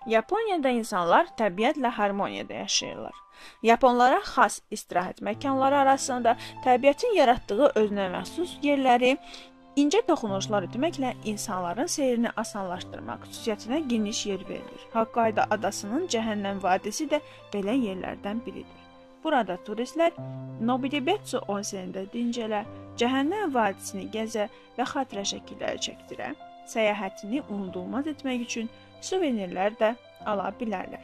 Yaponiyada insanlar təbiətlə harmoniyada yaşayırlar. Yaponlara xas istirahət məkanları arasında təbiətin yaratdığı özünə məxsus yerləri incə toxunuşlar etməklə insanların seyrini asanlaşdırmaq xüsusiyyətinə geniş yer verilir. Hokkaido adasının Cəhənnəm vadisi də belə yerlərdən biridir. Burada turistlər Nobitebetsu onsenində dincələ, Cəhənnəm vadisini gəzə və xatirə şəkilləri çəkdirə, səyahətini unudulmaz etmək üçün suvenirlər də ala bilərlər.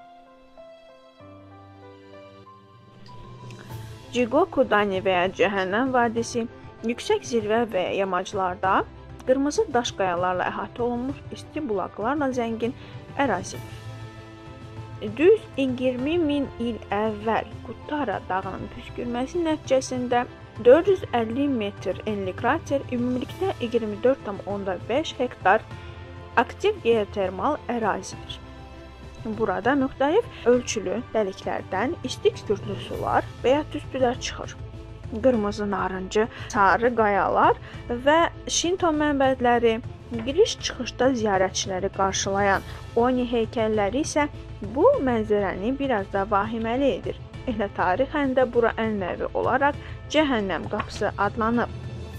Jigokudani və ya Cəhənnəm vadisi yüksək zirvə və ya yamaclarda qırmızı daş qayalarla əhatə olunmuş isti bulaqlarla zəngin ərazidir. Düz 20.000 il əvvəl Kutara dağının püskürməsi nəticəsində 450 metr enli krater ümumilikdə 24,5 hektar aktiv geotermal ərazidir. Burada müxtəlif ölçülü dəliklərdən isti kükürtlü sular və ya tüstülər çıxır. Qırmızı, narıncı, sarı qayalar və Şinto mənbərləri, giriş-çıxışda ziyarətçiləri qarşılayan Oni heykəlləri isə bu mənzərəni biraz da vahiməli edir. Elə tarixən də bura ənənəvi olaraq Cəhənnəm qapısı adlanıb.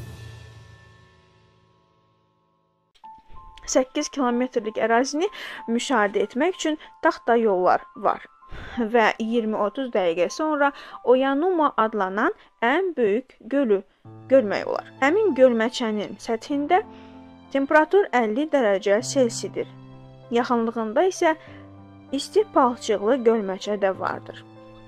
8 kilometrlik ərazini müşahidə etmək üçün taxta yollar var və 20-30 dəqiqə sonra Oyanuma adlanan ən böyük gölü görmək olar. Həmin gölməçənin səthində temperatur 50 dərəcə Selsidir. Yaxınlığında isə isti palçıqlı gölməçə də vardır.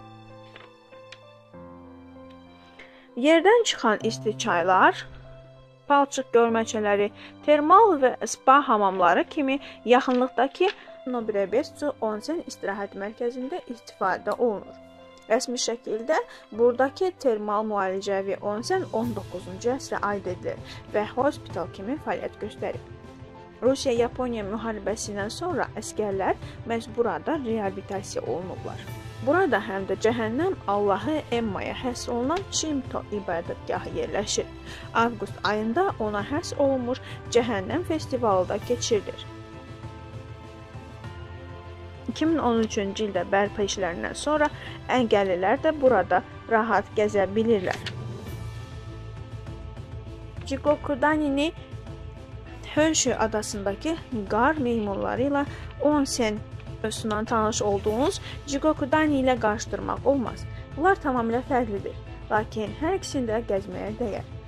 Yerdən çıxan isti çaylar, palçıq gölməçələri, termal və spa hamamları kimi yaxınlıqdakı Nobitebetsu onsen istirahət mərkəzində istifadə olunur. Rəsmi şəkildə buradakı termal müalicəvi onsen 19-cu əsrə aid edilir və hospital kimi fəaliyyət göstərib. Rusiya-Yaponiya müharibəsindən sonra əskərlər məhz burada reabilitasiya olunublar. Burada həm də Cəhənnəm Allahı Emmaya həsr olunan Shinto ibadətgahı yerləşir. Avqust ayında ona həsr olunmuş Cəhənnəm festivalı da keçirilir. 2013-cü ildə bərpa işlərindən sonra əngəllilər də burada rahat gəzə bilirlər. Jigokudani Honshu adasındakı qar meymunları ilə onsen mövzusundan tanış olduğunuz Jigokudani ilə qarşıdırmaq olmaz. Bunlar tamamilə fərqlidir, lakin hər ikisini də gəzməyə dəyər.